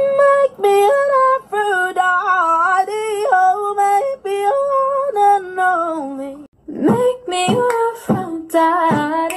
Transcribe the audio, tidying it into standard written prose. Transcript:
Make me an aphrodite, oh, make me one and only. Make me an aphrodite.